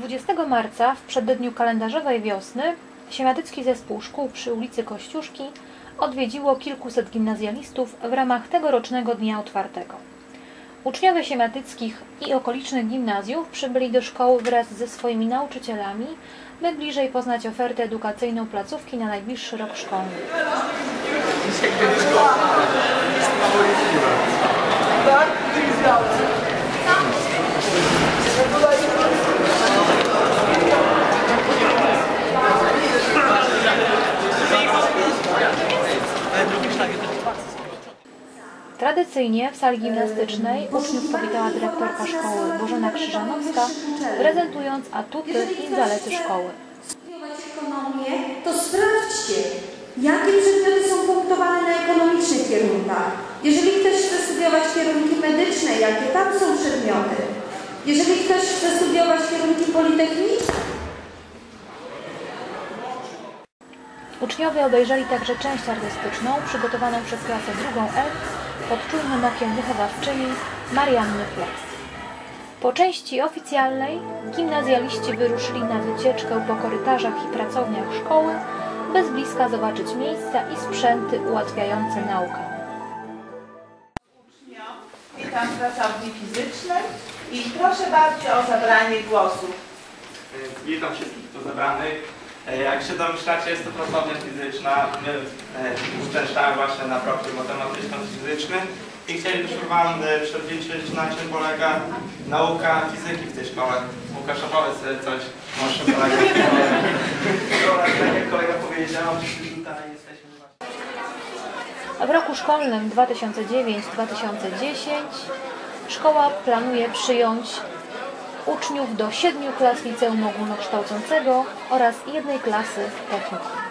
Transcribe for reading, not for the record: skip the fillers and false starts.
20 marca, w przededniu kalendarzowej wiosny, Siemiatycki Zespół Szkół przy ulicy Kościuszki odwiedziło kilkuset gimnazjalistów w ramach tegorocznego Dnia Otwartego. Uczniowie siemiatyckich i okolicznych gimnazjów przybyli do szkoły wraz ze swoimi nauczycielami, by bliżej poznać ofertę edukacyjną placówki na najbliższy rok szkolny. Tradycyjnie w sali gimnastycznej uczniów powitała dyrektorka szkoły Bożena Krzyżanowska, prezentując atuty i zalety szkoły. Studiować ekonomię, to sprawdźcie, jakie przedmioty są punktowane na ekonomicznych kierunkach. Jeżeli ktoś chce studiować kierunki medyczne, jakie tam są przedmioty. Jeżeli ktoś chce studiować kierunki politechniczne. Uczniowie obejrzeli także część artystyczną przygotowaną przez klasę II F pod czujnym okiem wychowawczyni Marianny Flex. Po części oficjalnej gimnazjaliści wyruszyli na wycieczkę po korytarzach i pracowniach szkoły, by z bliska zobaczyć miejsca i sprzęty ułatwiające naukę. Uczniom, witam pracowni fizycznej i proszę bardzo o zabranie głosu. Witam wszystkich tu zebranych. Jak się domyślacie, jest to pracownia fizyczna. My uczęszczamy właśnie na profil matematyczno-fizyczny i chcielibyśmy Wam przybliżyć, na czym polega nauka fizyki w tej szkole. Łukasz, opowiedz sobie coś, może polega. Tak jak kolega powiedział, tutaj jesteśmy właśnie. W roku szkolnym 2009-2010 szkoła planuje przyjąć uczniów do 7 klas liceum ogólnokształcącego oraz 1 klasy technikum.